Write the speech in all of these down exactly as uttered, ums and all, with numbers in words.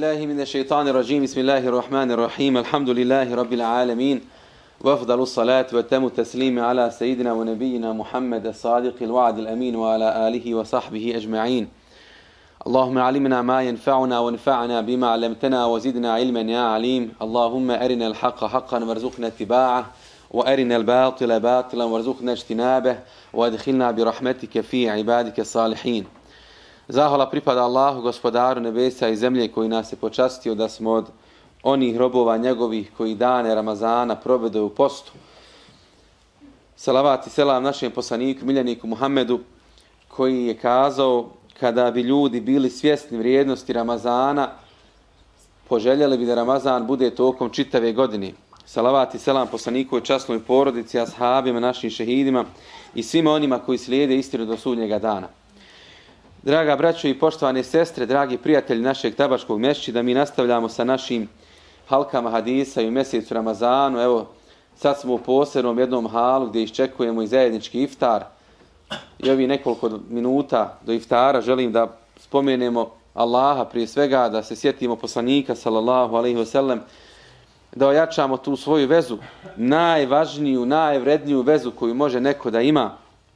billahi minash shaitani rajim. Bismillahir rahmanir rahim. Alhamdulillahi rabbil alamin. Wa afdalus salatu wa tamu taslimi ala sayyidina wa nabiyyina Muhammad as-sadiqil wa'd al-amin wa ala alihi wa sahbihi ajma'in. Allahumma alimna ma yanfa'una wa anfa'na bima 'allamtana wa zidna 'ilman ya 'alim. Allahumma arina al-haqqa haqqan warzuqna ittiba'ah wa arina al-batila batilan warzuqna ijtinabah wa adkhilna bi rahmatika fi 'ibadika as-salihin. Zahvala pripada Allahu, gospodaru nebesa i zemlje, koji nas je počastio da smo od onih robova njegovih koji dane Ramazana provedu u postu. Salavat i selam našem poslaniku, miljeniku Muhammedu, koji je kazao: kada bi ljudi bili svjesni vrijednosti Ramazana, poželjeli bi da Ramazan bude tokom čitave godine. Salavat i selam poslaniku i časnoj porodici, ashabima, našim šehidima i svima onima koji slijede istinu do sudnjega dana. Draga braćo i poštovane sestre, dragi prijatelji našeg Tabaškog mešćida, mi nastavljamo sa našim halkama hadisa i u mjesecu Ramazanu. Evo, sad smo u posebnom jednom halu gdje iščekujemo i zajednički iftar. I ovi nekoliko minuta do iftara želim da spomenemo Allaha prije svega, da se sjetimo poslanika sallallahu alejhi ve sellem, da ojačamo tu svoju vezu, najvažniju, najvredniju vezu koju može neko da ima.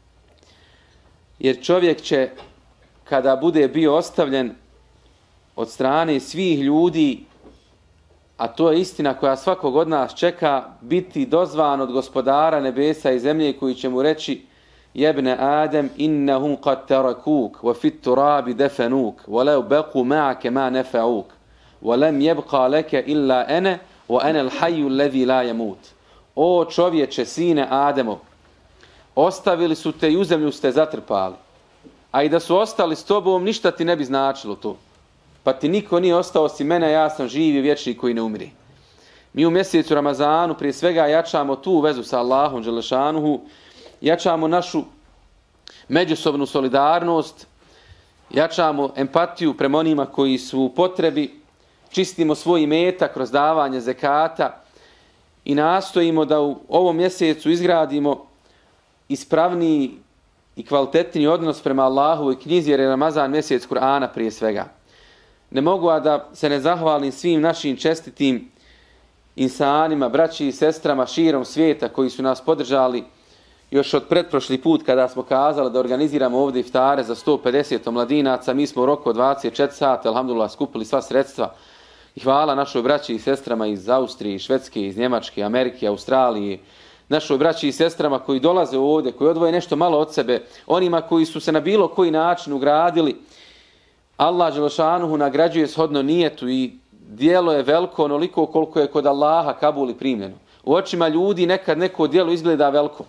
Jer čovjek će, kada bude bio ostavljen od strane svih ljudi, a to je istina koja svakog od nas čeka, biti dozvan od gospodara nebesa i zemlje, koji će mu reći: jebne Adem, innahum qad tarakuk, wa fit turabi defenuk, wa law baqu ma'ake ma nefa'uk, wa lam yabqa laka illa ana, wa ana al-hayyu alladhi la yamut. O čovječe, sine Ademov, ostavili su te i u zemlju ste zatrpali. A i da su ostali s tobom, ništa ti ne bi značilo to. Pa ti niko nije ostao osim mene, ja sam živ i vječni koji ne umri. Mi u mjesecu Ramazanu prije svega jačamo tu vezu sa Allahom dželešanuhu, jačamo našu međusobnu solidarnost, jačamo empatiju prema onima koji su u potrebi, čistimo svoj imetak kroz davanje zekata i nastojimo da u ovom mjesecu izgradimo ispravniji i kvalitetniji odnos prema Allahu i knjizi, jer je Ramazan mjesec Kur'ana prije svega. Ne mogu a da se ne zahvalim svim našim čestitim insanima, braći i sestrama širom svijeta koji su nas podržali još od pretprošli put kada smo kazali da organiziramo ovdje iftare za sto pedeset omladinaca. Mi smo u roku od dvadeset četiri sata, alhamdulillah, skupili sva sredstva. I hvala našoj braći i sestrama iz Austrije, Švedske, iz Njemačke, Amerike, Australije, našoj braći i sestrama koji dolaze ovdje, koji odvoje nešto malo od sebe, onima koji su se na bilo koji način ugradili. Allah dželešanuhu nagrađuje shodno nijetu i djelo je veliko onoliko koliko je kod Allaha kabuli primljeno. U očima ljudi nekad neko djelo izgleda veliko,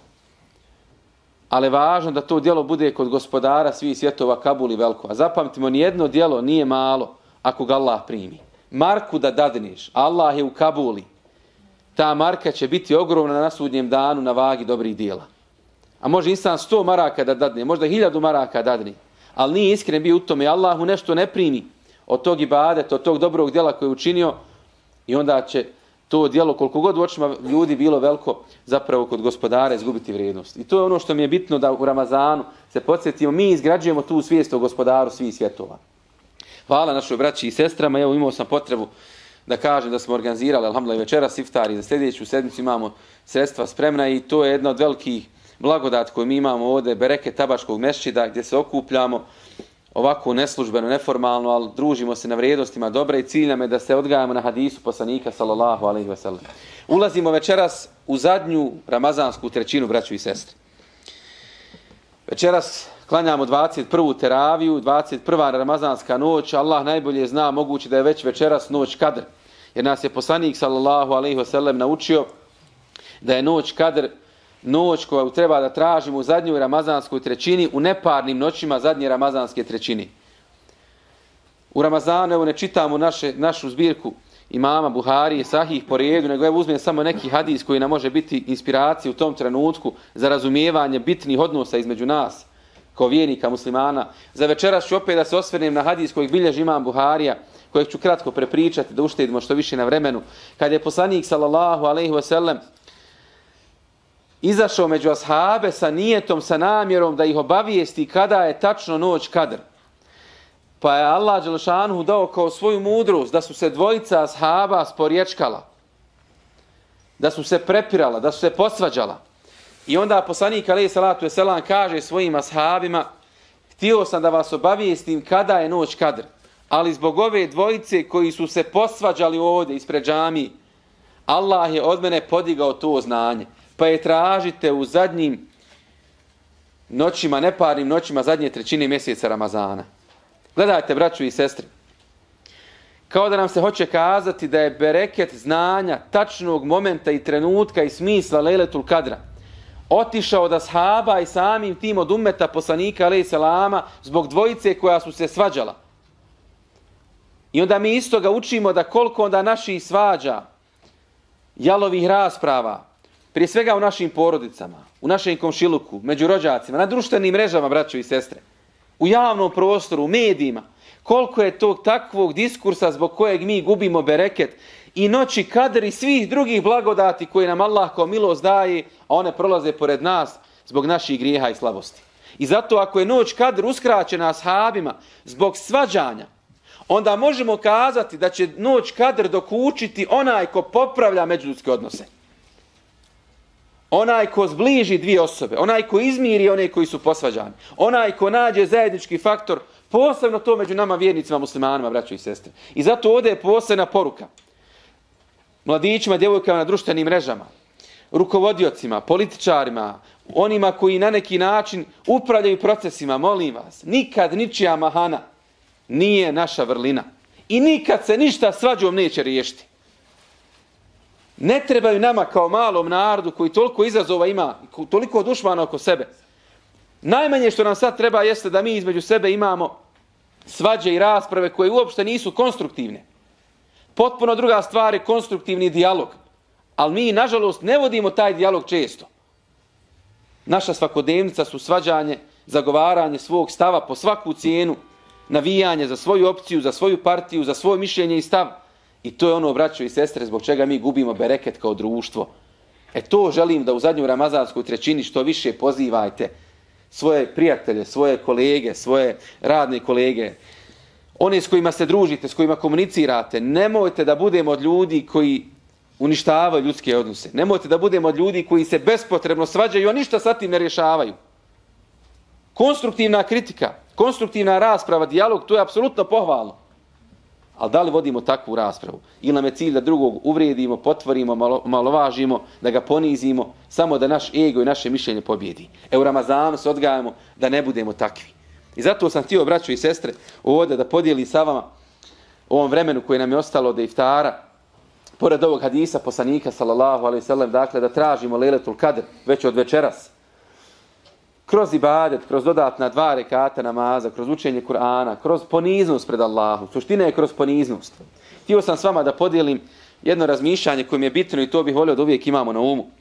ali je važno da to djelo bude kod gospodara svih svjetova kabuli veliko. A zapamtimo, nijedno djelo nije malo ako ga Allah primi. Marku da dadneš, Allah je u kabuli. Ta marka će biti ogromna na sudnjem danu na vagi dobrih djela. A može insan sto maraka da dadne, možda hiljadu maraka dadne, ali nije iskren bio u tome. Allahu nešto ne primi od tog ibadeta, od tog dobrog djela koje je učinio, i onda će to djelo, koliko god u očima ljudi bilo veliko, zapravo kod gospodara izgubiti vrijednost. I to je ono što mi je bitno, da u Ramazanu se podsjetimo, mi izgrađujemo tu svijest o gospodaru svih svjetova. Hvala našoj braći i sestrama. Evo, imao sam potrebu da kažem da smo organizirali, alhamdulillah, večeras iftar i za sljedeću sedmicu imamo sredstva spremna, i to je jedna od velikih blagodat koju mi imamo ovdje, bereket Tabaškog mešćida, gdje se okupljamo ovako neslužbeno, neformalno, ali družimo se na vrijednostima dobra i cilj nam je da se odgajamo na hadisu poslanika sallallahu alejhi ve sellem. Ulazimo večeras u zadnju ramazansku trećinu, braćo i sestre. Večeras klanjamo dvadeset prvu teraviju, dvadeset prva ramazanska noć. Allah najbolje zna, moguće da je već večeras noć Kadr, jer nas je poslanik sallallahu alejhi ve sellem naučio da je noć Kadr noć koju treba da tražimo u zadnjoj ramazanskoj trećini, u neparnim noćima zadnje ramazanske trećine. U Ramazanu, evo, ne čitamo naše, našu zbirku imama Buharije, Sahih po redu, nego evo uzmem samo neki hadis koji nam može biti inspiracija u tom trenutku za razumijevanje bitnih odnosa između nas kao vjernika muslimana. Za večeras ću opet da se osvrnem na hadis kojeg bilježi imam Buharija, kojeg ću kratko prepričati da uštedimo što više na vremenu. Kad je poslanik sallallahu alejhi ve sellem izašao među ashabe sa nijetom, sa namjerom da ih obavijesti kada je tačno noć Kadr. Pa je Allah dželešanuhu dao kao svoju mudrost da su se dvojica ashaba sporječkala, da su se prepirala, da su se posvađala. I onda poslanik alejhi salatu vesselam kaže svojim ashabima: htio sam da vas obavijestim kada je noć kadr, ali zbog ove dvojice koji su se posvađali ovdje ispred džamije, Allah je od mene podigao to znanje, pa je tražite u zadnjim noćima, neparnim noćima zadnje trećine mjeseca Ramazana. Gledajte, braćo i sestre, kao da nam se hoće kazati da je bereket znanja, tačnog momenta i trenutka i smisla Lejletul Kadra otišao od ashaba i samim tim od ummeta poslanika alejhi selama zbog dvojice koja su se svađala. I onda mi isto ga učimo da koliko onda naših svađa, jalovih rasprava, prije svega u našim porodicama, u našem komšiluku, među rođacima, na društvenim mrežama, braćo i sestre, u javnom prostoru, u medijima, koliko je tog takvog diskursa zbog kojeg mi gubimo bereket i noći kadr i svih drugih blagodati koje nam Allah kao milost daje, a one prolaze pored nas zbog naših grijeha i slabosti. I zato ako je noć kadr uskraćena ashabima zbog svađanja, onda možemo kazati da će noć kadr dokučiti onaj ko popravlja međuljudske odnose. Onaj ko zbliži dvije osobe, onaj ko izmiri one koji su posvađani, onaj ko nađe zajednički faktor, posebno to među nama vjernicima muslimanima, braćo i sestre. I zato ovdje je posebna poruka mladićima, djevojkama na društvenim mrežama, rukovodiocima, političarima, onima koji na neki način upravljaju procesima, molim vas, nikad ničija mahana nije naša vrlina. I nikad se ništa svađom neće riješiti. Ne trebaju nama kao malom narodu koji toliko izazova ima, toliko dušmana oko sebe. Najmanje što nam sad treba jeste da mi između sebe imamo svađe i rasprave koje uopšte nisu konstruktivne. Potpuno druga stvar je konstruktivni dijalog. Ali mi, nažalost, ne vodimo taj dijalog često. Naša svakodnevnica su svađanje, zagovaranje svog stava po svaku cijenu, navijanje za svoju opciju, za svoju partiju, za svoje mišljenje i stav. I to je ono, braćo i sestre, zbog čega mi gubimo bereket kao društvo. E to želim da u zadnjoj ramazanskoj trećini što više pozivajte svoje prijatelje, svoje kolege, svoje radne kolege, one s kojima se družite, s kojima komunicirate. Nemojte da budemo od ljudi koji uništavaju ljudske odnose. Nemojte da budemo od ljudi koji se bespotrebno svađaju, a ništa sa tim ne rješavaju. Konstruktivna kritika, konstruktivna rasprava, dijalog, to je apsolutno pohvalno. Ali da li vodimo takvu raspravu? Ili nam je cilj da drugog uvrijedimo, potvorimo, malo, malovažimo, da ga ponizimo, samo da naš ego i naše mišljenje pobjedi. E u Ramazanu se odgajamo da ne budemo takvi. I zato sam htio, braćo i sestre, ovdje da podijelim sa vama u ovom vremenu koje nam je ostalo do iftara, pored ovog hadisa poslanika, sallallahu alejhi ve sellem, dakle da tražimo Lejletul Kadr već od večeras. Kroz ibadet, kroz dodatna dva rekata namaza, kroz učenje Kur'ana, kroz poniznost pred Allahom. Suština je kroz poniznost. Htio sam s vama da podijelim jedno razmišljanje koje mi je bitno i to bih volio da uvijek imamo na umu.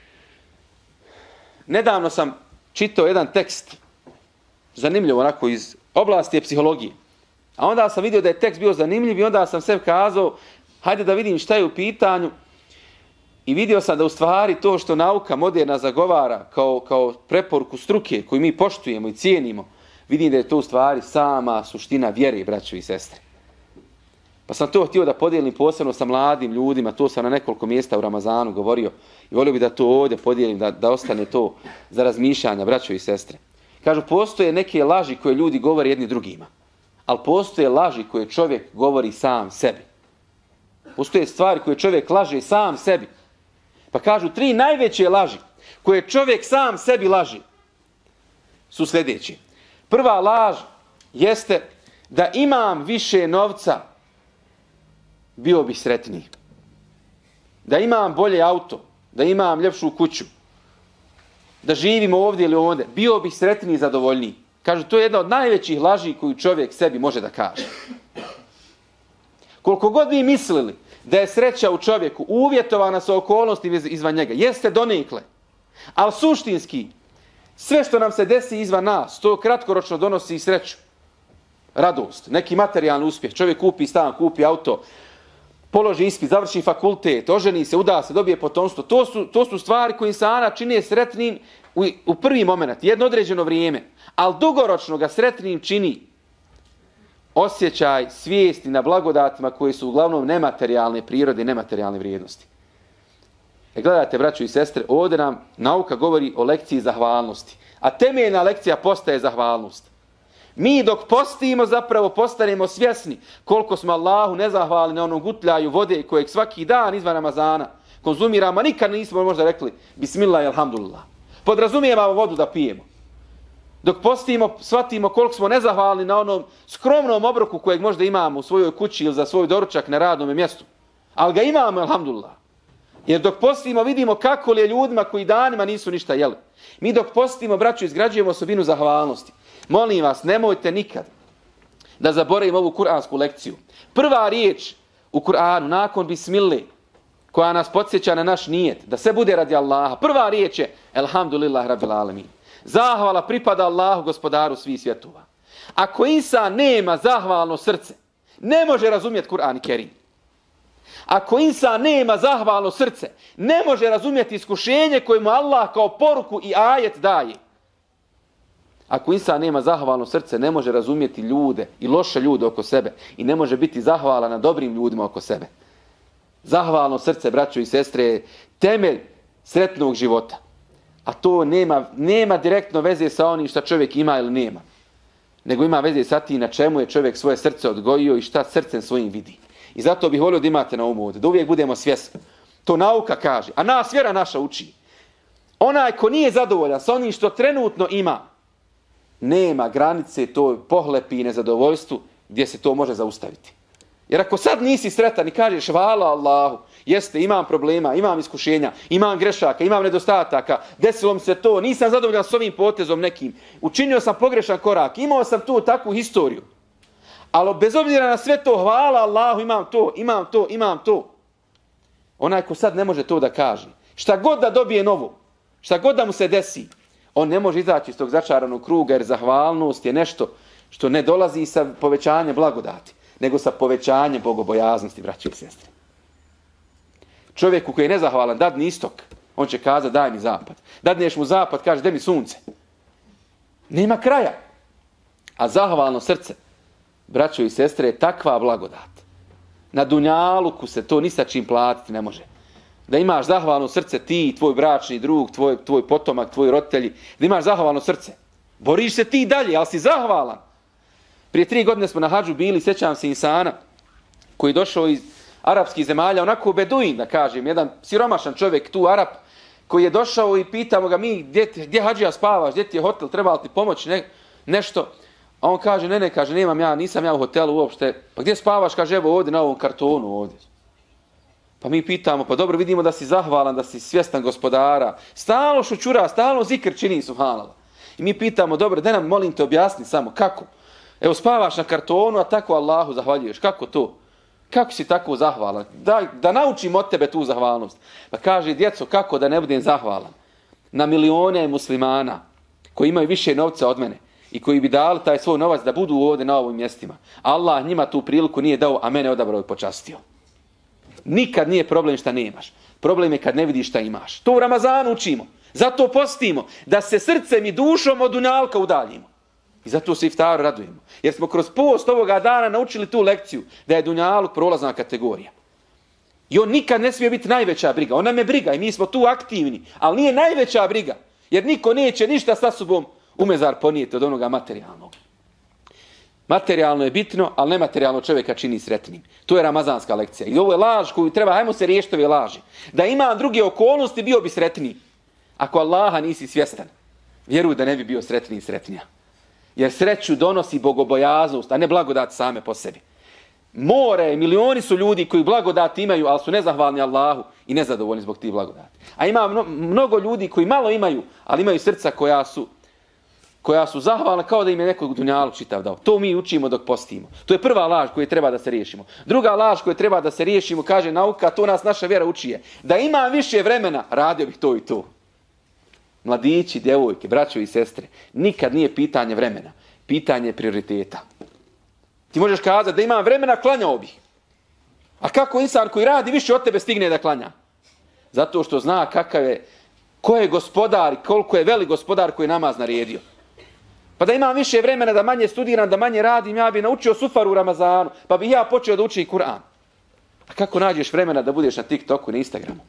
Nedavno sam čitao jedan tekst, zanimljiv onako iz oblasti psihologije. A onda sam vidio da je tekst bio zanimljiv i onda sam sve kazao, hajde da vidim šta je u pitanju. I vidio sam da u stvari to što nauka moderna zagovara kao, kao preporuku struke koju mi poštujemo i cijenimo, vidim da je to u stvari sama suština vjere, braćo i sestre. Pa sam to htio da podijelim posebno sa mladim ljudima, to sam na nekoliko mjesta u Ramazanu govorio i volio bih da to ovdje podijelim, da, da ostane to za razmišljanja, braćo i sestre. Kažu, postoje neke laži koje ljudi govore jedni drugima, ali postoje laži koje čovjek govori sam sebi. Postoje stvari koje čovjek laže sam sebi. Pa kažu, tri najveće laži koje čovjek sam sebi laži su sljedeći. Prva laž jeste da imam više novca, bio bih sretniji. Da imam bolje auto, da imam ljepšu kuću, da živim ovdje ili ovdje, bio bih sretniji i zadovoljniji. Kažu, to je jedna od najvećih laži koju čovjek sebi može da kaže. Koliko god mi mislili da je sreća u čovjeku uvjetovana sa okolnostima izvan njega, jeste donekle. Ali suštinski, sve što nam se desi izvan nas, to kratkoročno donosi i sreću. Radost, neki materijalni uspjeh. Čovjek kupi stan, kupi auto, položi ispit, završi fakultet, oženi se, uda se, dobije potomstvo. To su, to su stvari koje insana čine sretnim u, u prvi moment, jedno određeno vrijeme. Ali dugoročno ga sretnim čini osjećaj svijesti na blagodatima koji su uglavnom nematerijalne prirode i nematerijalne vrijednosti. E gledajte, braćo i sestre, ovdje nam nauka govori o lekciji zahvalnosti. A temeljna lekcija postaje zahvalnost. Mi dok postimo zapravo postanemo svjesni koliko smo Allahu nezahvalni na onom gutljaju vode kojeg svaki dan izvan Ramazana konzumiramo, a nikad nismo možda rekli bismillah i alhamdulillah. Podrazumijevamo vodu da pijemo. Dok postimo, shvatimo koliko smo nezahvalni na onom skromnom obroku kojeg možda imamo u svojoj kući ili za svoj doručak na radnom mjestu. Ali ga imamo, alhamdulillah. Jer dok postimo vidimo kako li je ljudima koji danima nisu ništa jeli. Mi dok postimo, braćo, izgrađujemo osobinu zahvalnosti. Molim vas, nemojte nikad da zaboravimo ovu kuransku lekciju. Prva riječ u Kur'anu, nakon bismillah, koja nas podsjeća na naš nijet, da sve bude radi Allaha. Prva riječ je elhamdulillah rabbil alamin. Zahvala pripada Allahu, gospodaru svih svjetova. Ako insan nema zahvalno srce, ne može razumjeti Kur'an i Kerim. Ako insan nema zahvalno srce, ne može razumjeti iskušenje koje mu Allah kao poruku i ajet daje. Ako insan nema zahvalno srce, ne može razumjeti ljude i loše ljude oko sebe i ne može biti zahvalan na dobrim ljudima oko sebe. Zahvalno srce, braćo i sestre, je temelj sretnog života. A to nema, nema direktno veze sa onim šta čovjek ima ili nema. Nego ima veze sa tim na čemu je čovjek svoje srce odgojio i šta srcem svojim vidi. I zato bih volio da imate na umu ovdje, da uvijek budemo svjesni. To nauka kaže, a nas vjera naša uči. Onaj ko nije zadovoljan sa onim što trenutno ima, nema granice toj pohlepi i nezadovoljstvu gdje se to može zaustaviti. Jer ako sad nisi sretan i kažeš hvala Allahu, jeste, imam problema, imam iskušenja, imam grešaka, imam nedostataka, desilo mi se to, nisam zadovoljan s ovim potezom nekim, učinio sam pogrešan korak, imao sam tu takvu historiju. Ali bez obzira na sve to, hvala Allahu, imam to, imam to, imam to. Onaj ko sad ne može to da kaže, šta god da dobije novo, šta god da mu se desi, on ne može izaći iz tog začaranog kruga, jer zahvalnost je nešto što ne dolazi sa povećanjem blagodati, nego sa povećanjem bogobojaznosti, braće i sestre. Čovjeku koji je nezahvalan, dadni istok, on će kazati daj mi zapad. Dadneš mu zapad, kaže daj mi sunce. Nema kraja. A zahvalno srce, braćo i sestre, je takva blagodat. Na dunjaluku se to ni sa čim platiti ne može. Da imaš zahvalno srce ti, tvoj bračni drug, tvoj, tvoj potomak, tvoji roditelji, da imaš zahvalno srce. Boriš se ti dalje, ali si zahvalan. Prije tri godine smo na hadžu bili, sjećam se insana koji je došao iz arapskih zemalja, onako beduin, da kažem, jedan siromašan čovjek, tu Arap, koji je došao i pitamo ga mi, gdje, gdje hađija spavaš, gdje ti je hotel, treba li ti pomoć, ne, nešto. A on kaže, ne, ne, kaže, nemam ja, nisam ja u hotelu uopšte. Pa gdje spavaš, kaže, evo ovdje na ovom kartonu ovdje. Pa mi pitamo, pa dobro, vidimo da si zahvalan, da si svjestan gospodara. Stalno šučura, stalno zikr čini, subhanallah. I mi pitamo, dobro, da nam molim te objasni samo, kako? Evo spavaš na kartonu, a tako Allahu zahvaljuješ. Kako to? Kako si tako zahvalan? Da, da naučim od tebe tu zahvalnost. Pa kaže, djeco, kako da ne budem zahvalan? Na milione muslimana koji imaju više novca od mene i koji bi dali taj svoj novac da budu ovdje na ovim mjestima. Allah njima tu priliku nije dao, a mene odabrao i počastio. Nikad nije problem šta nemaš. Problem je kad ne vidiš šta imaš. To u Ramazanu učimo. Zato postimo. Da se srcem i dušom od dunjalka udaljimo. I zato se iftaru radujemo. Jer smo kroz post ovoga dana naučili tu lekciju da je dunjaluk prolazna kategorija. I on nikad ne smije biti najveća briga. On nam je briga i mi smo tu aktivni. Ali nije najveća briga. Jer niko neće ništa sa sobom u mezar ponijeti od onoga materijalnog. Materijalno je bitno, ali nematerijalno čovjeka čini sretnim. To je ramazanska lekcija. I ovo je laž koju treba, hajmo se riješiti ove laži. Da ima druge okolnosti, bio bi sretniji. Ako Allaha nisi svjestan, vjeruj da ne bi bio sretniji i sretnija. Jer sreću donosi bogobojaznost, a ne blagodat same po sebi. More, milioni su ljudi koji blagodati imaju, ali su nezahvalni Allahu i nezadovoljni zbog tih blagodati. A ima mnogo ljudi koji malo imaju, ali imaju srca koja su koja su zahvalna kao da im je nekog dunjaluk čitav dao. To mi učimo dok postimo. To je prva laž koju treba da se riješimo. Druga laž koju treba da se riješimo, kaže nauka, to nas naša vjera uči je. Da imam više vremena, radio bih to i to. Mladići, djevojke, braćo i sestre, nikad nije pitanje vremena. Pitanje prioriteta. Ti možeš kazati da imam vremena, klanjao bih. A kako insan koji radi više od tebe stigne da klanja? Zato što zna kakav je, ko je gospodar, koliko je velik gospodar koji je namaz naredio. Pa da imam više vremena, da manje studiram, da manje radim, ja bi naučio sufaru u Ramazanu, pa bi ja počeo da učim Kur'an. A kako nađeš vremena da budeš na TikToku, na Instagramu?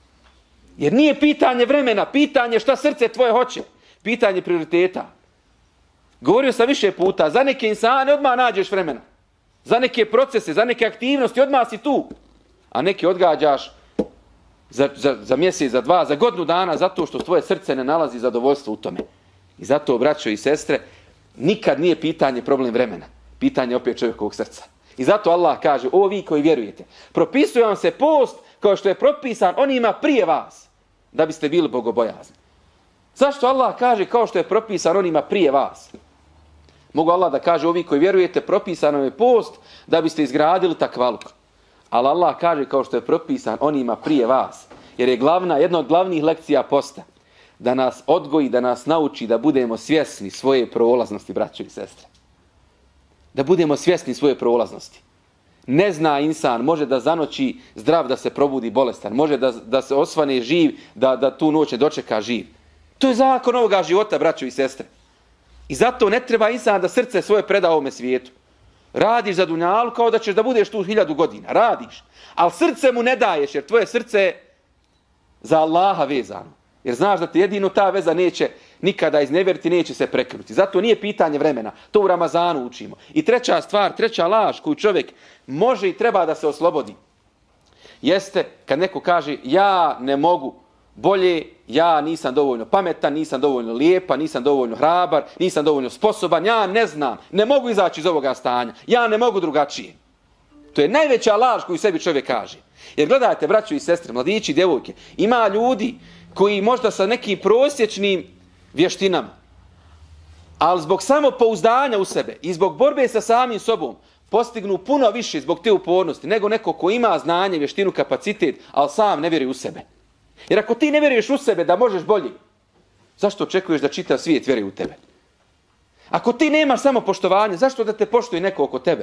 Jer nije pitanje vremena, pitanje šta srce tvoje hoće. Pitanje prioriteta. Govorio sam više puta, za neke insane odmah nađeš vremena. Za neke procese, za neke aktivnosti, odmah si tu. A neke odgađaš za, za, za mjesec, za dva, za godinu dana, zato što tvoje srce ne nalazi zadovoljstvo u tome. I zato, braćo i sestre, nikad nije pitanje problem vremena. Pitanje opet čovjekovog srca. I zato Allah kaže, o vi koji vjerujete, propisuje vam se post kao što je propisan onima prije vas, da biste bili bogobojazni. Zašto Allah kaže kao što je propisan onima prije vas? Mogu Allah da kaže, ovi koji vjerujete, propisano je post da biste izgradili takvaluk. Ali Allah kaže kao što je propisan onima prije vas. Jer je glavna, jedna od glavnih lekcija posta da nas odgoji, da nas nauči da budemo svjesni svoje prolaznosti, braćo i sestre. Da budemo svjesni svoje prolaznosti. Ne zna insan, može da zanoći zdrav, da se probudi bolestan. Može da, da se osvane živ, da, da tu noć ne dočeka živ. To je zakon ovoga života, braćo i sestre. I zato ne treba insan da srce svoje preda ovome svijetu. Radiš za dunjalu kao da ćeš da budeš tu hiljadu godina. Radiš. Ali srce mu ne daješ, jer tvoje srce je za Allaha vezano. Jer znaš da ti jedino ta veza neće nikada iznevjeriti, neće se prekinuti. Zato nije pitanje vremena. To u Ramazanu učimo. I treća stvar, treća laž koju čovjek može i treba da se oslobodi, jeste kad neko kaže ja ne mogu bolje, ja nisam dovoljno pametan, nisam dovoljno lijepa, nisam dovoljno hrabar, nisam dovoljno sposoban, ja ne znam, ne mogu izaći iz ovoga stanja, ja ne mogu drugačije. To je najveća laž koju sebi čovjek kaže. Jer gledajte, braćo i sestre, mladići i djevojke, ima ljudi koji možda sa nekim prosječnim vještinama, ali zbog samopouzdanja u sebe i zbog borbe sa samim sobom, postignu puno više zbog te upornosti nego neko ko ima znanje, vještinu, kapacitet, ali sam ne vjeruje u sebe. Jer ako ti ne vjeruješ u sebe da možeš bolje, zašto očekuješ da čitav svijet vjeruje u tebe? Ako ti nemaš samopoštovanje, zašto da te poštuje neko oko tebe?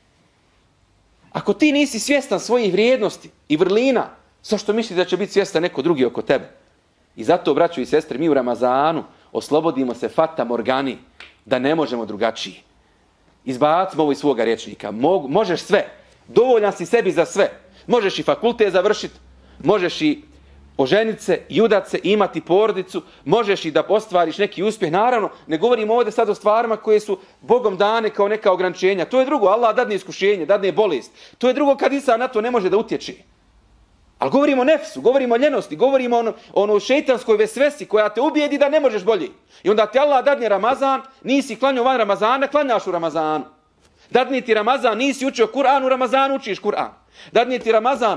Ako ti nisi svjestan svojih vrijednosti i vrlina, zašto misliš da će biti svjestan neko drugi oko tebe? I zato, braćo i sestre, mi u Ramazanu oslobodimo se fata morgani da ne možemo drugačije. Izbacimo ovo iz svoga rječnika. Mo, možeš sve. Dovoljan si sebi za sve. Možeš i fakultet završiti, možeš i oženiti se, i udati se, i imati porodicu, možeš i da ostvariš neki uspjeh. Naravno, ne govorimo ovdje sad o stvarima koje su Bogom dane kao neka ograničenja. To je drugo, Allah dadne iskušenje, dadne bolest. To je drugo kad insan na to ne može da utječe. Ali govorimo o nefsu, govorimo o ljenosti, govorimo o ono, ono šeitanskoj vesvesi koja te ubijedi da ne možeš bolje. I onda ti Allah dadne Ramazan, nisi klanjao van Ramazana, klanjaš u Ramazanu. Dadne ti Ramazan, nisi učio Kur'an, u Ramazanu učiš Kur'an. Dadne ti Ramazan,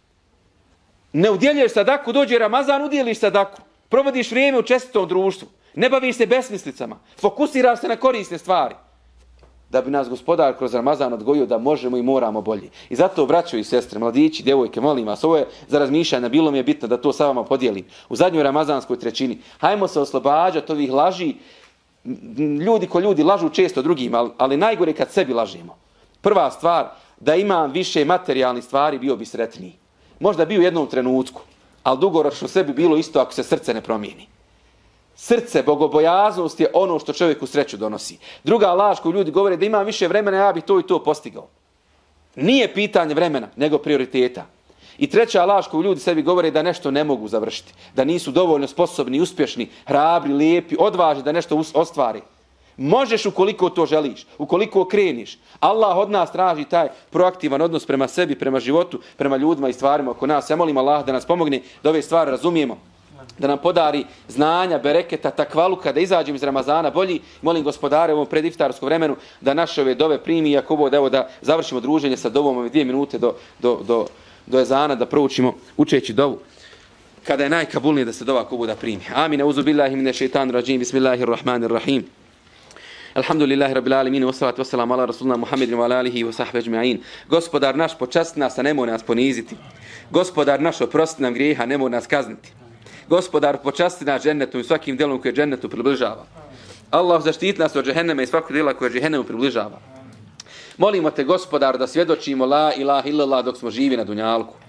ne udjeljuješ sadaku, dođe Ramazan, udjeliš sadaku. Provodiš vrijeme u čestitom društvu. Ne baviš se besmislicama. Fokusiraš se na korisne stvari. Da bi nas Gospodar kroz Ramazan odgojio da možemo i moramo bolje. I zato, braćo i sestre, mladići, djevojke, molim vas, ovo je za razmišljanje, bilo mi je bitno da to sa vama podijelim. U zadnjoj ramazanskoj trećini, hajmo se oslobađati ovih laži. Ljudi ko ljudi lažu često drugim, ali, ali najgore kad sebi lažemo. Prva stvar, da imam više materijalnih stvari, bio bi sretniji. Možda bi u jednom trenutku, ali dugoročno sve bi bilo isto ako se srce ne promijeni. Srce, bogobojaznost je ono što čovjeku sreću donosi. Druga laž koju ljudi govore da imam više vremena, ja bih to i to postigao. Nije pitanje vremena, nego prioriteta. I treća laž koju ljudi sebi govore da nešto ne mogu završiti. Da nisu dovoljno sposobni, uspješni, hrabri, lijepi, odvažni da nešto ostvari. Možeš ukoliko to želiš, ukoliko okreniš. Allah od nas traži taj proaktivan odnos prema sebi, prema životu, prema ljudima i stvarima oko nas. Ja molim Allah da nas pomogne da ove stvari razumijemo. Da nam podari znanja, bereketa, takvaluka, da izađemo iz Ramazana bolji. Molim Gospodare u ovom prediftarskom vremenu da naše ove dove primi, ako bude, evo da završimo druženje sa dovom ove dvije minute do, do, do, do ezana, da proučimo učeći dovu. Kada je najkabulnije da se dova ko bude primi. Amin, auzu billahi mine šeitan rajim, bismillahirrahmanirrahim. Alhamdulillahi rabbil alamin, wassalatu wassalamu ala rasulina Muhammedin wa ala alihi wa sahbihi ajma'in. Gospodar naš, počasti nas, a nemoj nas poniziti. Gospodar naš, oprosti nam grijeha, nemoj nas kazniti. Gospodar, počasti nas džennetom i svakim djelom koje džennetu približava. Allah zaštiti nas od džehennema i svakog djela koje džehennemu približava. Molimo te, Gospodar, da svjedočimo la ilaha illallah dok smo živi na dunjalku.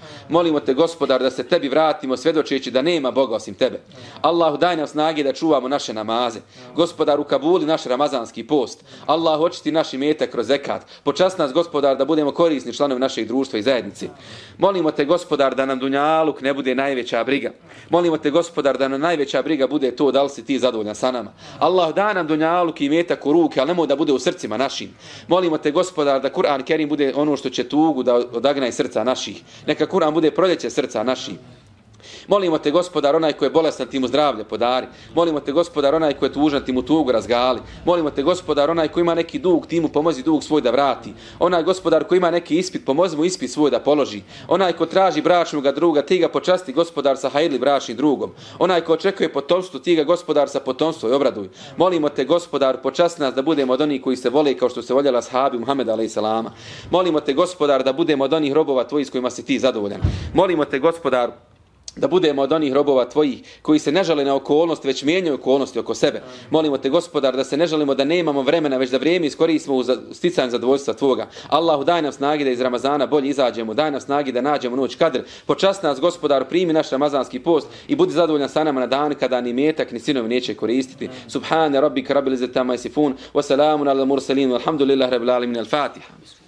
Molimo te, gospodar, da se tebi vratimo svjedočeći da nema Boga osim tebe. Allahu, daj nam snage da čuvamo naše namaze. Gospodar, ukabuli naš ramazanski post. Allahu, očisti naš imetak kroz zekat. Počast nas, gospodar, da budemo korisni članovi našeg društva i zajednice. Molimo te, gospodar, da nam dunjaluk ne bude najveća briga. Molimo te, gospodar, da nam najveća briga bude to da li si ti zadovoljan sa nama. Allah, da nam dunjaluk i imetak u ruke, ali nemoj da bude u srcima našim. Molimo te, gospodar, da Kur'an Kerim bude ono što će tugu da odagna iz srca naših. Neka Kur'an bude proljeće srca naših. Molimo te, gospodar, onaj ko je bolestan, ti mu zdravlje podari. Molimo te, gospodar, onaj ko je tužan, ti mu tugu razgali. Molimo te, gospodar, onaj ko ima neki dug, ti mu pomozi dug svoj da vrati. Onaj, gospodar, ko ima neki ispit, pomozi mu ispit svoj da položi. Onaj ko traži bračnog druga, ti ga počasti, gospodar, sa hajli bračnim drugom. Onaj ko očekuje potomstvo, ti ga, gospodar, sa potomstvo i obraduj. Molimo te, gospodar, počasti nas da budemo od onih koji se vole kao što se voljela ashabi Muhameda alejhi selama. Molimo te, gospodar, da budemo od onih robova tvojih s kojima si ti zadovoljan. Molimo te, gospodar, da budemo od onih robova tvojih koji se ne žale na okolnosti, već mijenjaju okolnosti oko sebe. Molimo te, gospodar, da se ne žalimo da nemamo vremena, već da vrijeme iskoristimo u sticanju zadovoljstva tvoga. Allahu, daj nam snage da iz Ramazana bolje izađemo, daj nam snage da nađemo noć kadr. Počast nas, gospodar, primi naš ramazanski post i budi zadovoljan sa nama na dan kada ni metak ni sinovi neće koristiti. Subhane rabbika rabbil izzati amma yasifun wa salamun alal mursalin walhamdulillahi rabbil alamin. Al-Fatiha.